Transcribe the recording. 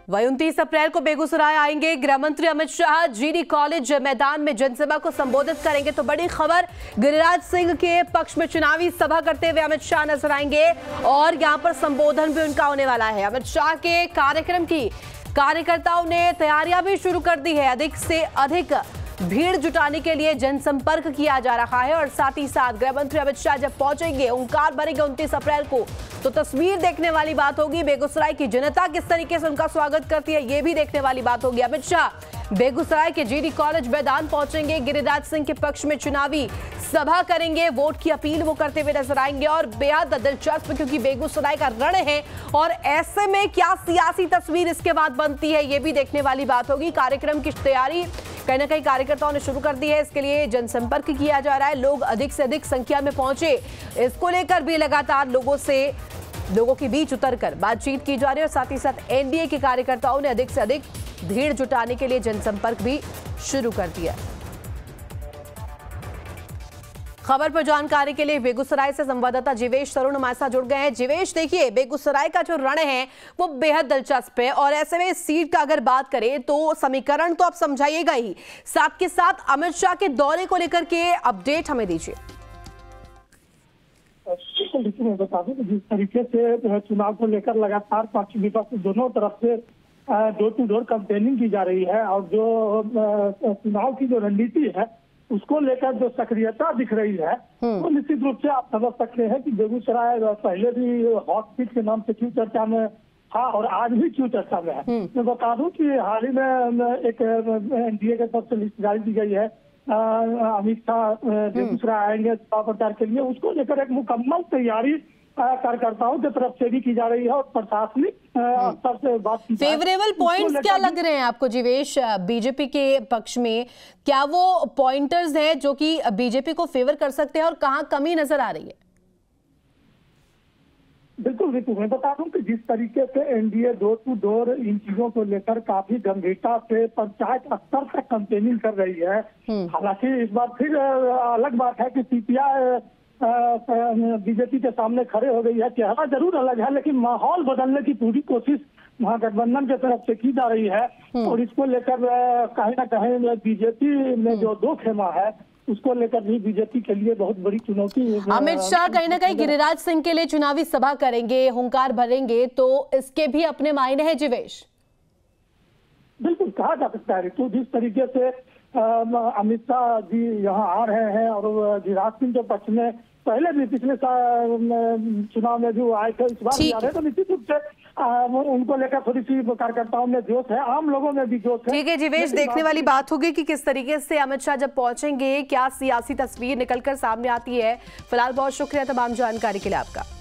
वहीं 29 अप्रैल को बेगूसराय आएंगे गृह मंत्री अमित शाह। जीडी कॉलेज मैदान में जनसभा को संबोधित करेंगे। तो बड़ी खबर, गिरिराज सिंह के पक्ष में चुनावी सभा करते हुए अमित शाह नजर आएंगे और यहां पर संबोधन भी उनका होने वाला है। अमित शाह के कार्यक्रम की कार्यकर्ताओं ने तैयारियां भी शुरू कर दी है। अधिक से अधिक भीड़ जुटाने के लिए जनसंपर्क किया जा रहा है और साथ ही साथ गृह मंत्री अमित शाह जब पहुंचेंगे, ओंकार भरेंगे 29 अप्रैल को, तो तस्वीर देखने वाली बात होगी। बेगूसराय की जनता किस तरीके से उनका स्वागत करती है, ये भी देखने वाली बात होगी। अमित शाह बेगूसराय के जीडी कॉलेज मैदान पहुंचेंगे, गिरिराज सिंह के पक्ष में चुनावी सभा करेंगे, वोट की अपील वो करते हुए नजर आएंगे। और बेहद दिलचस्प, क्योंकि बेगूसराय का रण है और ऐसे में क्या सियासी तस्वीर इसके बाद बनती है, ये भी देखने वाली बात होगी। कार्यक्रम की तैयारी कहीं ना कहीं कार्यकर्ताओं ने शुरू कर दी है। इसके लिए जनसंपर्क किया जा रहा है, लोग अधिक से अधिक संख्या में पहुंचे, इसको लेकर भी लगातार लोगों के बीच उतरकर बातचीत की जा रही है। और साथ ही साथ एनडीए के कार्यकर्ताओं ने अधिक से अधिक भीड़ जुटाने के लिए जनसंपर्क भी शुरू कर दिया। खबर पर जानकारी के लिए बेगूसराय से संवाददाता जीवेश तरुण हमारे साथ जुड़ गए हैं। जीवेश, देखिए, बेगूसराय का जो रण है वो बेहद दिलचस्प है और ऐसे में सीट का अगर बात करें तो समीकरण तो आप समझाइएगा ही, साथ के साथ अमित शाह के दौरे को लेकर के अपडेट हमें दीजिए। मैं बता दूं जिस तरीके से चुनाव को लेकर लगातार पक्ष विपक्ष दोनों तरफ से डोर टू डोर कैंपेनिंग की जा रही है और जो चुनाव की जो रणनीति है उसको लेकर जो सक्रियता दिख रही है, तो निश्चित रूप से आप समझ सकते हैं कि बेगूसराय पहले भी हॉट सीट के नाम से क्यों चर्चा में था और आज भी क्यों चर्चा में है। मैं बता दूं कि हाल ही में एक एनडीए के तरफ से लिस्ट जारी की गई है, अमित शाह बेगूसराय आएंगे चुनाव प्रचार के लिए, उसको लेकर एक मुकम्मल तैयारी कार्यकर्ताओं की तरफ से भी की जा रही है और प्रशासनिक स्तर से बात की। फेवरेबल पॉइंट्स क्या लग रहे हैं आपको जीवेश बीजेपी के पक्ष में? क्या वो पॉइंटर्स हैं जो कि बीजेपी को फेवर कर सकते हैं और कहां कमी नजर आ रही है? बिल्कुल बिल्कुल, मैं बता दूं कि जिस तरीके से एनडीए डोर टू डोर इन चीजों को लेकर काफी गंभीरता से पंचायत स्तर तक कैंपेनिंग कर रही है। हालांकि इस बार फिर अलग बात है कि सीपीआई बीजेपी के सामने खड़े हो गई है। चेहरा जरूर अलग है, लेकिन माहौल बदलने की पूरी कोशिश महागठबंधन की तरफ से की जा रही है और इसको लेकर कहीं ना कहीं बीजेपी में जो दो खेमा है उसको लेकर भी बीजेपी के लिए बहुत बड़ी चुनौती है। अमित शाह कहीं ना कहीं गिरिराज सिंह के लिए चुनावी सभा करेंगे, हुंकार भरेंगे, तो इसके भी अपने मायने हैं जीवेश। बिल्कुल कहा जा सकता है। तो जिस तरीके से अमित शाह जी यहाँ आ रहे हैं और गिरिराज सिंह के पक्ष में पहले भी पिछले चुनाव में जो आए थे, इस बार भी आ रहे, तो निश्चित रूप से उनको लेकर थोड़ी सी कार्यकर्ताओं में जोश है, आम लोगों में भी जोश है। ठीक है जीवेश, देखने वाली बात होगी कि किस तरीके से अमित शाह जब पहुंचेंगे क्या सियासी तस्वीर निकलकर सामने आती है। फिलहाल बहुत शुक्रिया तमाम जानकारी के लिए आपका।